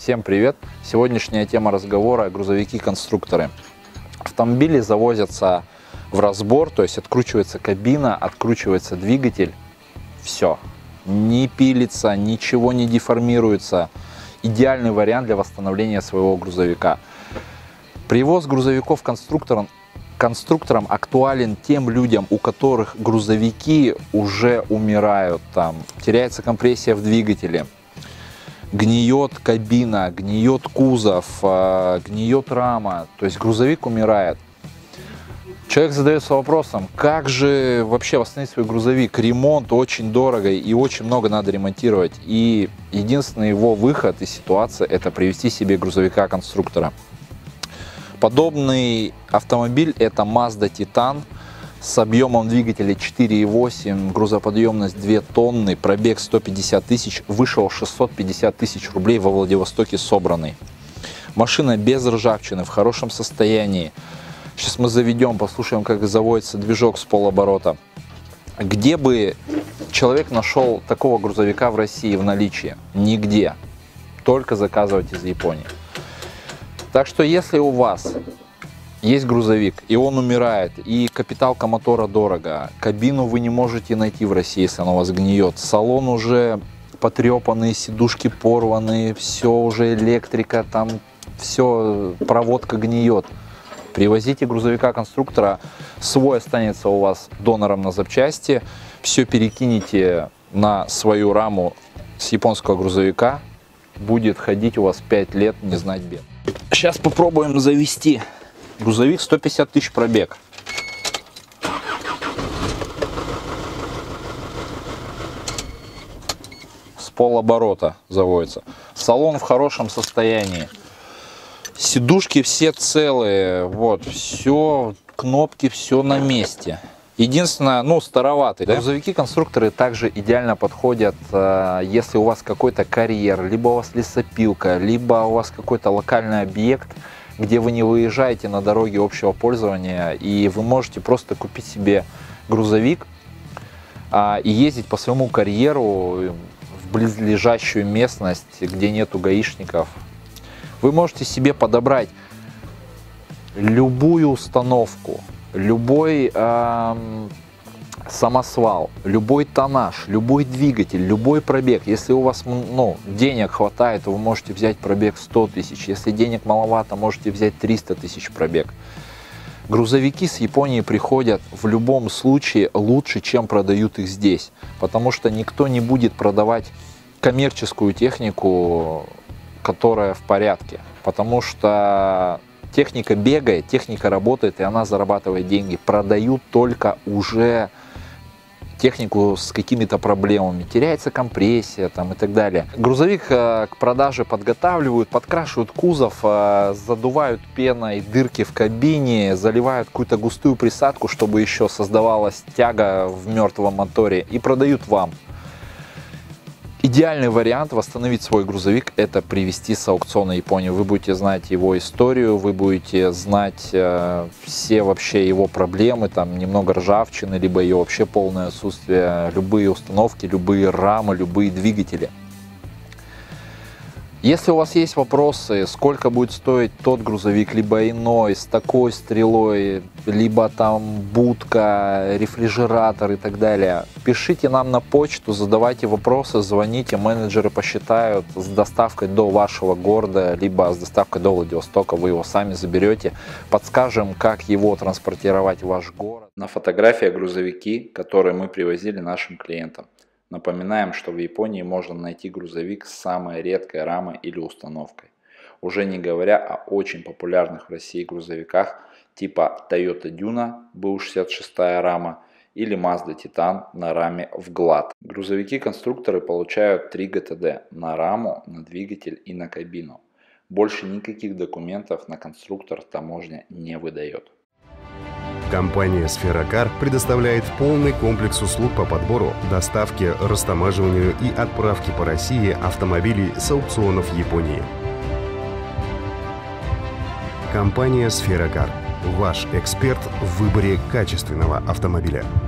Всем привет! Сегодняшняя тема разговора – грузовики-конструкторы. Автомобили завозятся в разбор, то есть откручивается кабина, откручивается двигатель. Все. Не пилится, ничего не деформируется. Идеальный вариант для восстановления своего грузовика. Привоз грузовиков конструкторам актуален тем людям, у которых грузовики уже умирают, там теряется компрессия в двигателе, гниет кабина, гниет кузов, гниет рама, то есть грузовик умирает. Человек задается вопросом, как же вообще восстановить свой грузовик? Ремонт очень дорого и очень много надо ремонтировать. И единственный его выход из ситуации – это привезти себе грузовика-конструктора. Подобный автомобиль – это Mazda Titan с объемом двигателя 4,8, грузоподъемность 2 тонны, пробег 150 тысяч, вышел 650 тысяч рублей, во Владивостоке собранный. Машина без ржавчины, в хорошем состоянии. Сейчас мы заведем, послушаем, как заводится движок с полоборота. Где бы человек нашел такого грузовика в России в наличии? Нигде. Только заказывать из Японии. Так что если у вас есть грузовик, и он умирает, и капиталка мотора дорого, кабину вы не можете найти в России, если она у вас гниет, салон уже потрепанный, сидушки порваны, все уже электрика, там все, проводка гниет. Привозите грузовика-конструктора, свой останется у вас донором на запчасти, все перекинете на свою раму с японского грузовика, будет ходить у вас 5 лет, не знать бед. Сейчас попробуем завести. Грузовик 150 тысяч пробег. С полоборота заводится. Салон в хорошем состоянии. Сидушки все целые, вот, все, кнопки, все на месте. Единственное, староватый. Да? Грузовики-конструкторы также идеально подходят, если у вас какой-то карьер, либо у вас лесопилка, либо у вас какой-то локальный объект, где вы не выезжаете на дороге общего пользования, и вы можете просто купить себе грузовик и ездить по своему карьеру в близлежащую местность, где нету гаишников. Вы можете себе подобрать любую установку, любой самосвал, любой тоннаж, любой двигатель, любой пробег. Если у вас денег хватает, то вы можете взять пробег 100 тысяч. Если денег маловато, можете взять 300 тысяч пробег. Грузовики с Японии приходят в любом случае лучше, чем продают их здесь. Потому что никто не будет продавать коммерческую технику, которая в порядке, потому что техника бегает, техника работает, и она зарабатывает деньги. Продают только уже технику с какими-то проблемами, теряется компрессия там, и так далее. Грузовик к продаже подготавливают, подкрашивают кузов, задувают пеной дырки в кабине, заливают какую-то густую присадку, чтобы еще создавалась тяга в мертвом моторе, и продают вам. Идеальный вариант восстановить свой грузовик – это привезти с аукциона Японии. Вы будете знать его историю, вы будете знать все вообще его проблемы, там немного ржавчины, либо ее вообще полное отсутствие, любые установки, любые рамы, любые двигатели. Если у вас есть вопросы, сколько будет стоить тот грузовик, либо иной, с такой стрелой, либо там будка, рефрижератор и так далее, пишите нам на почту, задавайте вопросы, звоните, менеджеры посчитают с доставкой до вашего города, либо с доставкой до Владивостока, вы его сами заберете, подскажем, как его транспортировать в ваш город. На фотографии грузовики, которые мы привозили нашим клиентам. Напоминаем, что в Японии можно найти грузовик с самой редкой рамой или установкой. Уже не говоря о очень популярных в России грузовиках типа Toyota Duna BU66 рама или Mazda Titan на раме в глад. Грузовики-конструкторы получают 3 ГТД на раму, на двигатель и на кабину. Больше никаких документов на конструктор таможня не выдает. Компания «Сферокар» предоставляет полный комплекс услуг по подбору, доставке, растамаживанию и отправке по России автомобилей с аукционов Японии. Компания «Сферокар» – ваш эксперт в выборе качественного автомобиля.